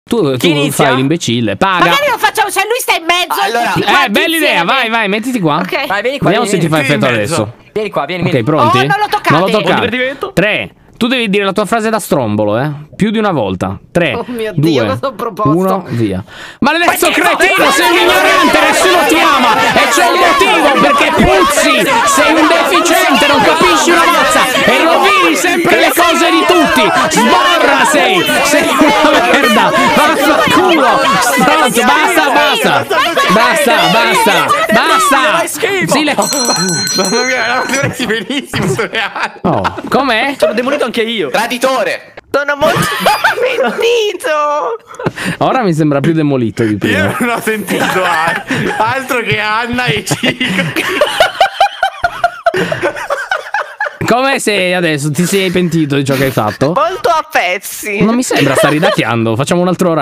Tu fai l'imbecille, paga. Magari lo facciamo se lui sta in mezzo. Allora, Bella idea, vai, mettiti qua. Ok. Vai, vieni qua. Vediamo se ti fa effetto adesso. Vieni qua, vieni. Ok, pronti? Oh, non lo toccate. Non lo Buon toccare. divertimento. 3. Tu devi dire la tua frase da strombolo, più di una volta. 3, Oh mio Dio, 2, cosa ho proposto? 1, via. Maledetto cretino, sei un ignorante, nessuno ti ama. E c'è un motivo, perché puzzi. Sei un deficiente, non capisci una mazza. E rovini sempre le cose di tutti. Sborra sei una merda. Vaffanculo. Stronzo, basta. Mamma mia, non dovresti benissimo sto reale. Oh, com'è? Sono demolito anche io. Traditore. Sono molto mentito. Ora mi sembra più demolito di prima. Io non ho sentito altro che Anna e Cico. Come sei adesso? Ti sei pentito di ciò che hai fatto? Molto a pezzi. Non mi sembra, sta ridacchiando. Facciamo un altro